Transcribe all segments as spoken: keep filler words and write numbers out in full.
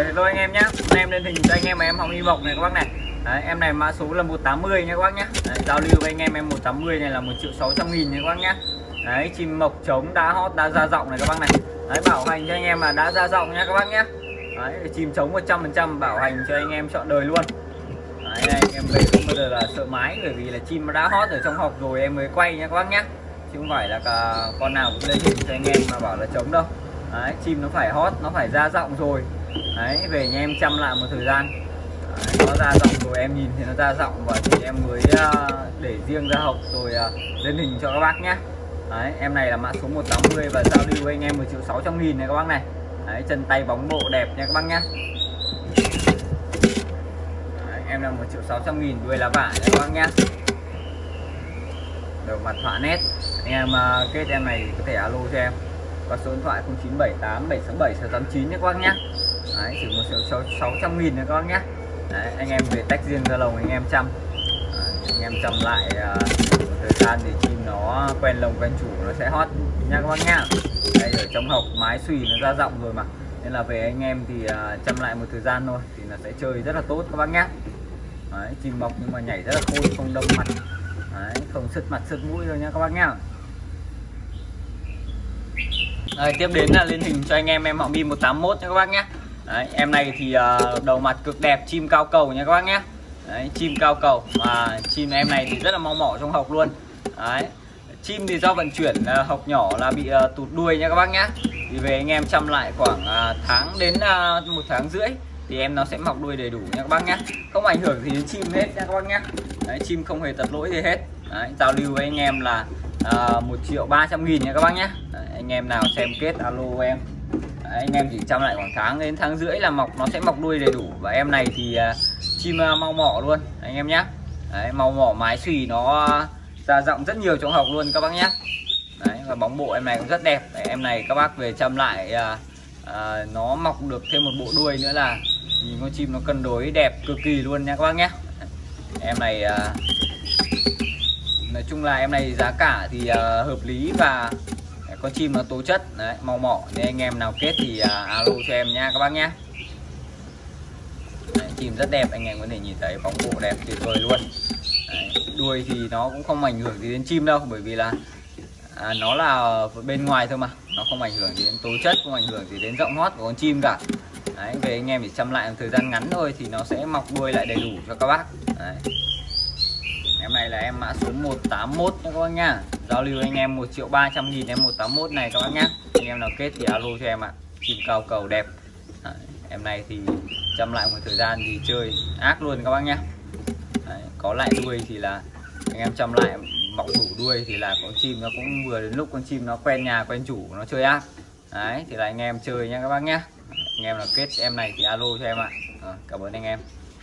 Rồi hello anh em nhé. Hôm nay em lên hình cho anh em mà em Hồng Y Mộc này các bác này. Đấy, em này mã số là một tám mươi nha các bác nhé. Đấy, giao lưu với anh em em một tám mươi này là một triệu sáu trăm nghìn nha các bác nhé. Đấy, chim mộc trống đã hót đã ra rộng này các bác này. Đấy, bảo hành cho anh em là đã ra rộng nha các bác nhé. Đấy, chim trống một trăm phần trăm bảo hành cho anh em trọn đời luôn. Đấy, anh em về không bao giờ là sợ mái, bởi vì là chim đã hót ở trong hộp rồi em mới quay nha các bác nhé, chứ không phải là cả con nào cũng lên hình cho anh em mà bảo là trống đâu. Đấy, chim nó phải hót, nó phải ra rộng rồi. Đấy, về nhà em chăm lại một thời gian. Đấy, nó ra rộng rồi em nhìn thì nó ra rộng và thì em mới uh, để riêng ra hộp rồi uh, lên hình cho các bác nhé. Đấy, em này là mã số một tám mươi và giao lưu với anh em một triệu sáu trăm nghìn này các bác này. Đấy, chân tay bóng bộ đẹp nha các bác nhé. Đấy, em là một triệu sáu trăm nghìn, đuôi lá vả nha các bác nhé. Đầu mặt họa nét. Anh em uh, kết em này có thể alo cho em qua số điện thoại không chín bảy tám bảy sáu bảy sáu tám chín nhé các bác nhé. Đấy, chỉ một triệu sáu trăm nghìn nữa các bác nhé. Đấy, anh em về tách riêng ra lồng anh em chăm. Đấy, anh em chăm lại uh, một thời gian thì chim nó quen lồng quen chủ nó sẽ hót nha các bác nhá. Đây ở trong hộp mái xùy nó ra rộng rồi mà, nên là về anh em thì uh, chăm lại một thời gian thôi thì nó sẽ chơi rất là tốt các bác nhé. Đấy, chim mọc nhưng mà nhảy rất là khôi, không đâm mặt. Đấy, không sứt mặt sứt mũi đâu nha các bác nhá. Đấy, tiếp đến là lên hình cho anh em em Hồng Y một tám mốt nha các bác nhé. Đấy, em này thì uh, đầu mặt cực đẹp, chim cao cầu nha các bác nhé. Đấy, chim cao cầu và chim em này thì rất là mau mỏ trong hộc luôn. Đấy, chim thì do vận chuyển uh, hộc nhỏ là bị uh, tụt đuôi nha các bác nhé. Thì về anh em chăm lại khoảng uh, tháng đến uh, một tháng rưỡi thì em nó sẽ mọc đuôi đầy đủ nha các bác nhé. Không ảnh hưởng gì đến chim hết nha các bác nhé. Đấy, chim không hề tật lỗi gì hết. Đấy, giao lưu với anh em là uh, một triệu ba trăm nghìn nha các bác nhé. Đấy, anh em nào xem kết alo em. Đấy, anh em chỉ chăm lại khoảng tháng đến tháng rưỡi là mọc nó sẽ mọc đuôi đầy đủ. Và em này thì uh, chim uh, mau mỏ luôn anh em nhé. Đấy, mau mỏ mái xùy nó uh, ra rộng rất nhiều trong hộc luôn các bác nhé. Đấy, và bóng bộ em này cũng rất đẹp. Đấy, em này các bác về chăm lại uh, uh, nó mọc được thêm một bộ đuôi nữa là nhìn con chim nó cân đối đẹp cực kỳ luôn nha các bác nhé. Em này uh, nói chung là em này giá cả thì uh, hợp lý và con chim nó tố chất. Đấy, mau mỏ nên anh em nào kết thì uh, alo cho em nha các bác nhé. Đấy, chim rất đẹp, anh em có thể nhìn thấy bóng bộ đẹp tuyệt vời luôn. Đấy, đuôi thì nó cũng không ảnh hưởng gì đến chim đâu, bởi vì là à, nó là bên ngoài thôi mà, nó không ảnh hưởng gì đến tố chất, không ảnh hưởng gì đến giọng hót của con chim cả. Đấy, về anh em chỉ chăm lại một thời gian ngắn thôi thì nó sẽ mọc đuôi lại đầy đủ cho các bác. Đấy, em này là em mã số một tám mốt nha các bác nhá. Giao lưu anh em một triệu ba trăm nghìn em một tám mốt này các bác nhá. Anh em nào kết thì alo cho em ạ. Chim cao cầu đẹp. Đấy, em này thì chăm lại một thời gian thì chơi ác luôn các bác nhá. Đấy, có lại đuôi thì là anh em chăm lại mọc đủ đuôi thì là con chim nó cũng vừa đến lúc con chim nó quen nhà quen chủ nó chơi ác. Đấy thì là anh em chơi nha các bác nhá. Anh em nào kết em này thì alo cho em ạ. Rồi, cảm ơn anh em.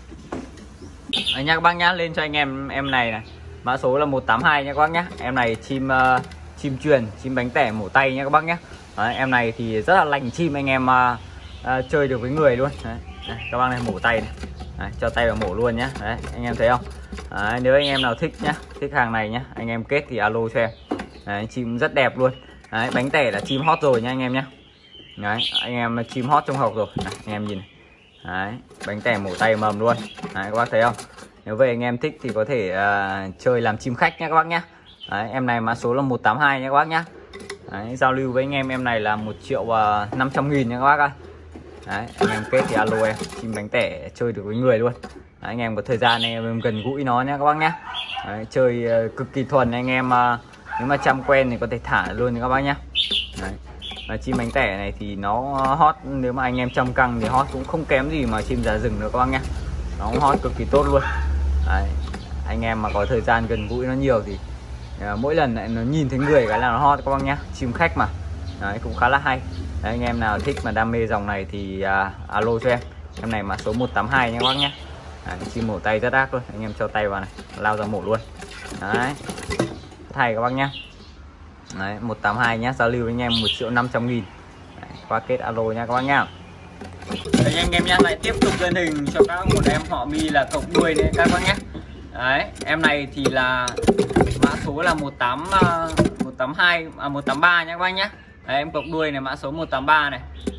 Đấy nha các bác nhá, lên cho anh em em này này. Mã số là một tám hai nha các bác nhá. Em này chim uh, chim truyền, chim bánh tẻ mổ tay nha các bác nhá. Đấy, em này thì rất là lành chim anh em uh, uh, chơi được với người luôn. Đấy, đây, các bác này mổ tay này. Đấy, cho tay vào mổ luôn nhá. Đấy, anh em thấy không? Đấy, nếu anh em nào thích nhá, thích hàng này nhá, anh em kết thì alo cho em. Đấy, chim rất đẹp luôn. Đấy, bánh tẻ là chim hot rồi nha anh em nhá. Đấy, anh em chim hot trong hộp rồi. Này, anh em nhìn này. Đấy, bánh tẻ mổ tay mầm luôn. Đấy, các bác thấy không? Nếu về anh em thích thì có thể uh, chơi làm chim khách nha các bác nhá. Đấy, em này mã số là một tám hai nha các bác nhá. Đấy, giao lưu với anh em em này là một triệu năm trăm nghìn nha các bác ơi. Đấy, anh em kết thì alo em. Chim bánh tẻ chơi được với người luôn. Đấy, anh em có thời gian anh em gần gũi nó nhá các bác nhá. Đấy, chơi uh, cực kỳ thuần anh em. Uh, nếu mà chăm quen thì có thể thả luôn nha các bác nhá. Đấy. Và chim bánh tẻ này thì nó hot, nếu mà anh em chăm căng thì hot cũng không kém gì mà chim giá rừng nữa các bác nhá. Nó cũng hot cực kỳ tốt luôn. Đấy, anh em mà có thời gian gần gũi nó nhiều thì uh, mỗi lần lại nó nhìn thấy người cái là nó hot các bác nhá. Chim khách mà. Đấy, cũng khá là hay. Đấy, anh em nào thích mà đam mê dòng này thì uh, alo cho em. Em này mã số một tám hai nha các bác nhá. Đấy, chim mổ tay rất ác luôn, anh em cho tay vào này, lao ra mổ luôn. Đấy, thay các bác nhá. Đấy, một tám hai nhá, giao lưu với anh em một triệu năm trăm nghìn. Đấy, qua kết alo nha các bác nhá. Đấy, anh em nhá, lại tiếp tục lên hình cho các một em họ mi là cọc đuôi đấy các bác nhé. Đấy, em này thì là mã số là một tám một tám hai à một tám ba nha các bác nhé. Đấy, em cọc đuôi này mã số một tám ba này.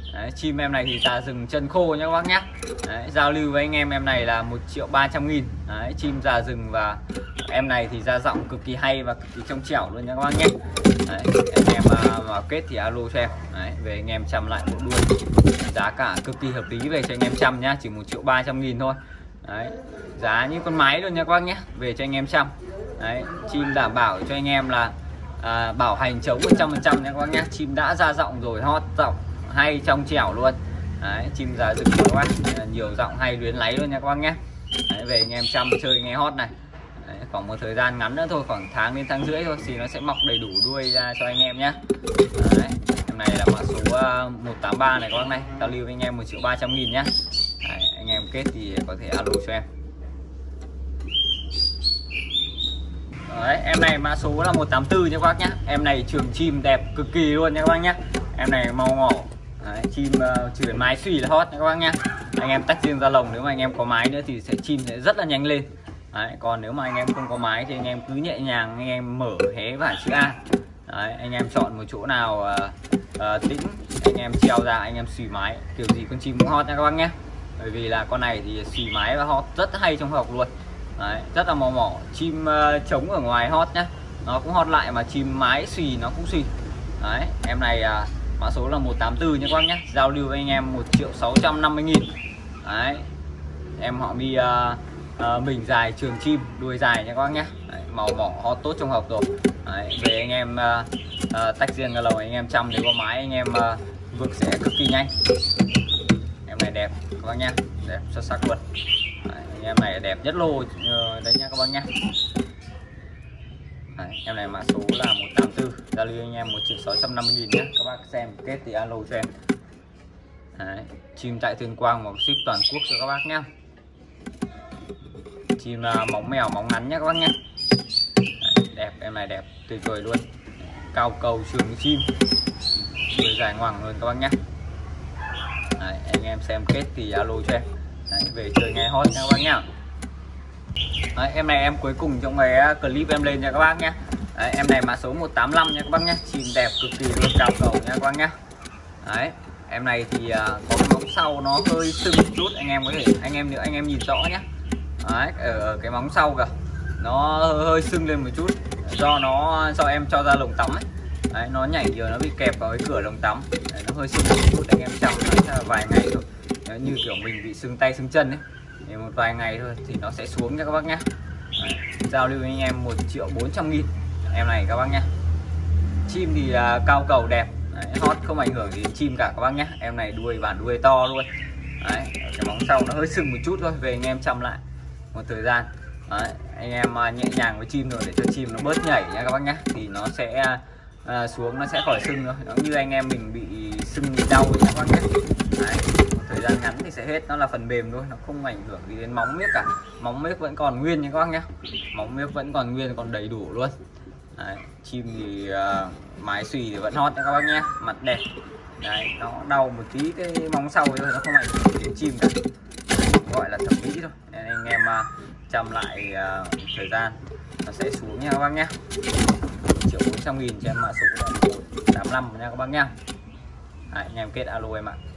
Đấy, chim em này thì già rừng chân khô nhé các bác nhé. Đấy, giao lưu với anh em em này là một triệu ba trăm nghìn. Đấy, chim già rừng và em này thì ra giọng cực kỳ hay và cực kỳ trong trẻo luôn nha các bác nhé. Đấy, anh em mà, mà kết thì alo cho em. Đấy, về anh em chăm lại bộ đuôi, giá cả cực kỳ hợp lý về cho anh em chăm nhá, chỉ một triệu ba trăm nghìn thôi. Đấy, giá như con máy luôn nha các bác nhé, về cho anh em chăm. Đấy, chim đảm bảo cho anh em là à, bảo hành chống một trăm phần trăm nha các bác nhé. Chim đã ra giọng rồi, hót giọng hay trong trẻo luôn. Đấy, chim già rừng các bác, nhiều giọng hay luyến láy luôn nha các bác nhé. Đấy, về anh em chăm chơi nghe hót này. Đấy, khoảng một thời gian ngắn nữa thôi, khoảng tháng đến tháng rưỡi thôi thì nó sẽ mọc đầy đủ đuôi ra cho anh em nhé. Đấy, em này là mã số uh, một tám ba này các bác này, giao lưu với anh em một triệu ba trăm nghìn nhé. Đấy, anh em kết thì có thể alo cho em. Đấy, em này mã số là một tám tư nha các bác nhé. Em này trường chim đẹp cực kỳ luôn nha các bác nhé. Em này màu ngỏ. Đấy, chim uh, chuyển mái xùy là hot nha các bác nhé. Anh em tách riêng ra lồng, nếu mà anh em có mái nữa thì sẽ chim sẽ rất là nhanh lên. Đấy, còn nếu mà anh em không có mái thì anh em cứ nhẹ nhàng anh em mở hé và chữ A. Đấy, anh em chọn một chỗ nào uh, uh, tĩnh, anh em treo ra anh em xùy mái, kiểu gì con chim cũng hot nha các bác nhé. Bởi vì là con này thì xùy mái và hot rất hay trong học luôn. Đấy, rất là màu mỏ. Chim uh, trống ở ngoài hot nhá, nó cũng hot lại, mà chim mái xùy nó cũng xùy. Đấy, em này uh, mã số là một tám tư nha các bác nhé, giao lưu với anh em một triệu sáu trăm năm mươi nghìn. Đấy, em họ mi uh, uh, mình dài trường chim, đuôi dài nha các bác nhé. Đấy, màu mỏ hot tốt trong học rồi. Đấy, về anh em uh, uh, tách riêng ra lầu anh em chăm, nếu có mái anh em uh, vực sẽ cực kỳ nhanh. Em này đẹp các bác nhé, đẹp xuất sắc luôn. Đấy, em này đẹp nhất lô đấy nha các bác nhé. Đấy, em này mã số là một tám tư, giao lưu anh em một triệu sáu trăm năm mươi nghìn nhé. Các bác xem kết thì alo cho em. Đấy, chim tại Tuyên Quang một ship toàn quốc cho các bác nhé. Chim uh, móng mèo móng ngắn nhé các bác nhé. Đấy, đẹp, em này đẹp tuyệt vời luôn. Cao cầu trường chim, đuôi dài ngoằng luôn các bác nhé. Đấy, anh em xem kết thì alo cho em. Đấy, về chơi nghe hot nha các bác nhá. Đấy, em này em cuối cùng trong cái clip em lên nha các bác nhé. Đấy, em này mã số một tám năm nha các bác nhé, chim đẹp cực kỳ luôn, cao cầu nha các bác nhé. Đấy, em này thì uh, có cái móng sau nó hơi sưng một chút, anh em có thể anh em nữa anh em nhìn rõ nhé. Đấy, ở, ở cái móng sau kìa, nó hơi sưng lên một chút, do nó do em cho ra lồng tắm ấy. Đấy, nó nhảy nhiều nó bị kẹp vào cái cửa lồng tắm. Đấy, nó hơi sưng một chút, anh em chăm là vài ngày thôi. Đấy, như kiểu mình bị sưng tay sưng chân ấy, thì một vài ngày thôi thì nó sẽ xuống nha các bác nhé. Đấy, giao lưu với anh em một triệu bốn trăm nghìn em này các bác nhé. Chim thì uh, cao cầu đẹp. Đấy, hot không ảnh hưởng gì đến chim cả các bác nhé. Em này đuôi bản đuôi to luôn. Đấy, cái móng sau nó hơi sưng một chút thôi, về anh em chăm lại một thời gian. Đấy, anh em uh, nhẹ nhàng với chim rồi để cho chim nó bớt nhảy nha các bác nhé, thì nó sẽ uh, xuống nó sẽ khỏi sưng thôi. Nó như anh em mình bị sưng bị đau nha các bác nhé. Đấy, một thời gian ngắn thì sẽ hết, nó là phần mềm thôi, nó không ảnh hưởng gì đến móng miếc cả. Móng miếc vẫn còn nguyên nha các bác nhé, móng miếc vẫn còn nguyên, còn đầy đủ luôn. Đấy, chim thì uh, mái xùy thì vẫn hot nha các bác nhé, mặt đẹp. Đấy, nó đau một tí cái móng sau thôi, nó không ảnh hưởng đến chim cả, gọi là thẩm mỹ thôi. Nên anh em uh, chăm lại uh, thời gian nó sẽ xuống nha các bác nhé. một triệu bốn trăm nghìn cho em mã số một tám năm nha các bác nhé. Đấy, anh em kết alo em ạ.